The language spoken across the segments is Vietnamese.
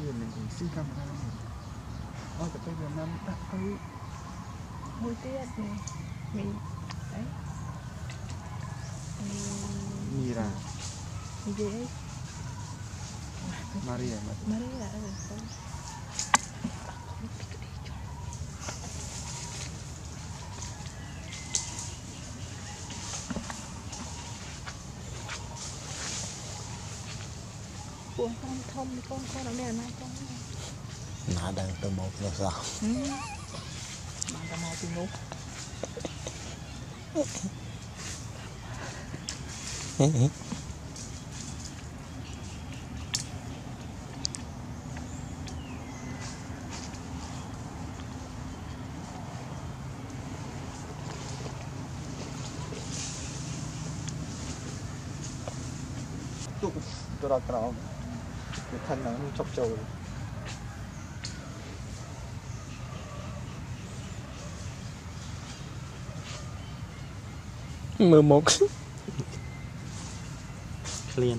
mình xin camera ôiแต่bây giờ năm đặt tới môi tiết này mình đấy Mira gì đấy Maria Maria con thông con ở đây là con nã đang từ một là sao bạn ta mau từ một tôi đặt vào cái thân nó chọc trầu mưa một liền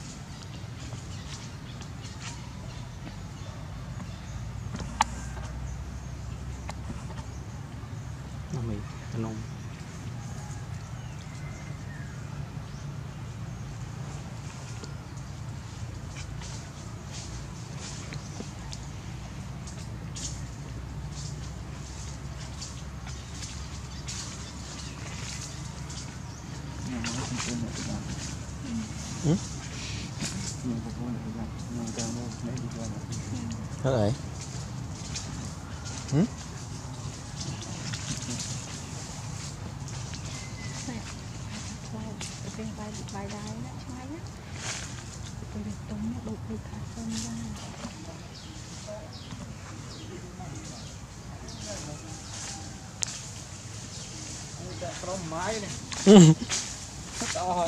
nó mình nông hết rồi bài đài nó xoay á tôi được tống nó đục đi cả sân ra có máy này to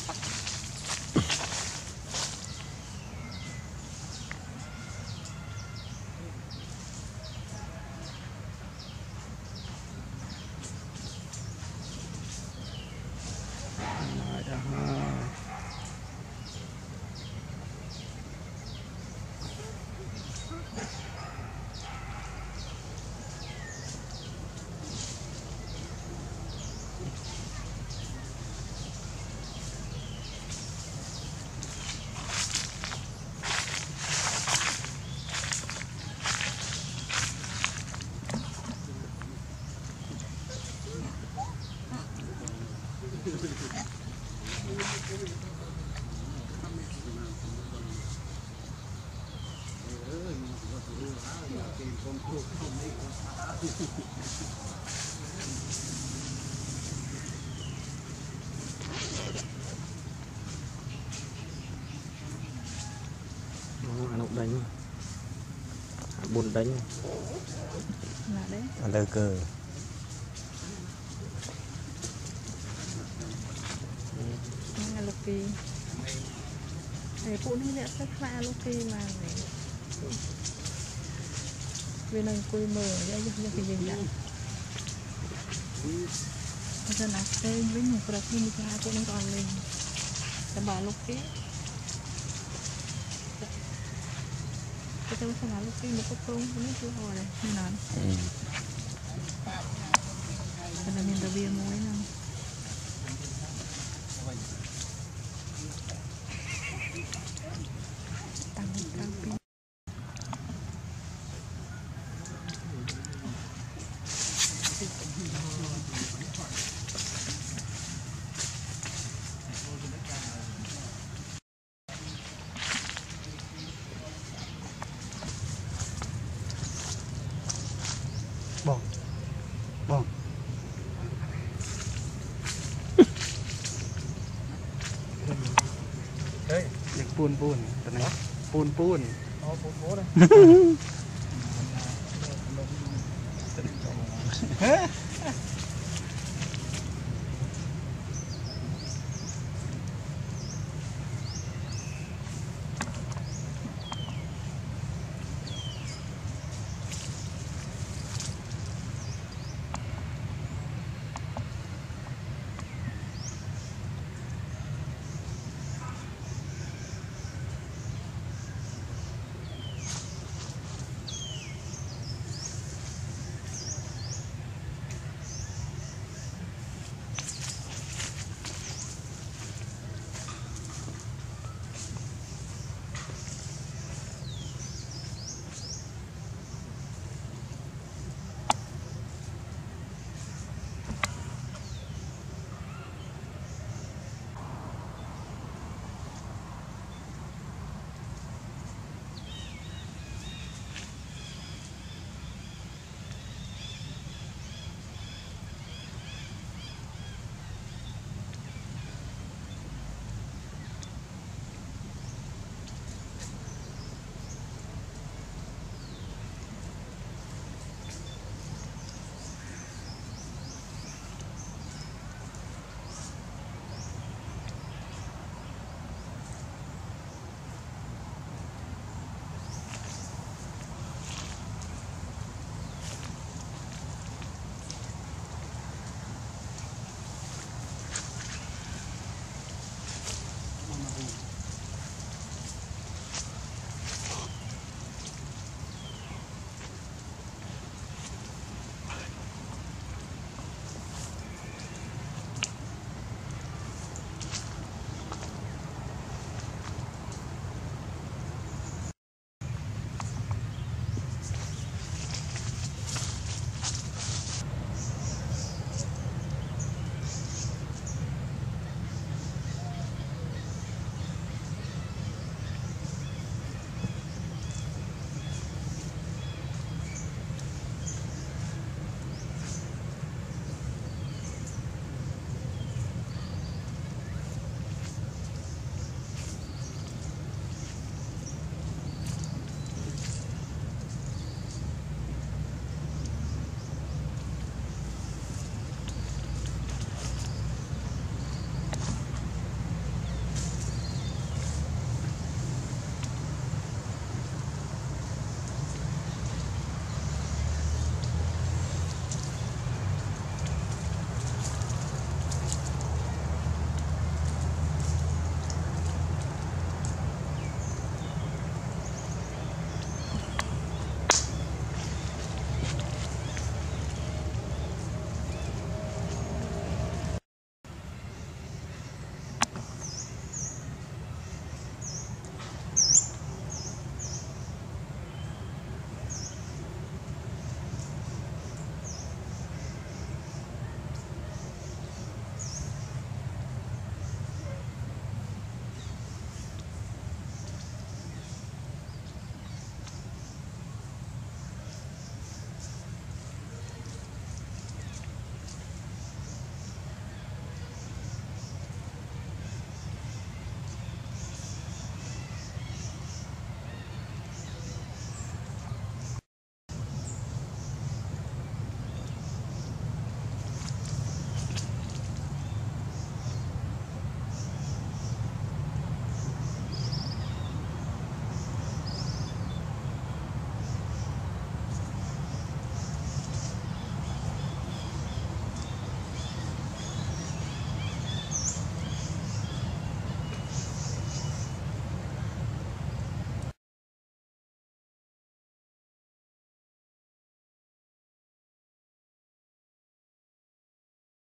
nó đánh buồn đánh là đấy lơ cơ là lục kỳ để phụ nữ sẽ rất pha lục kỳ mà vì lần quỳ mở ra cho cái gì vậy bây giờ là tên với một cái phim ra phụ nữ còn lên để bà lục kỳ tôi sẽ làm lúc phim một cái phông nó chưa hồi này như nào đây là miền tây bia muối nè tăng pin bong bong đấy những buồn tận này buồn đấy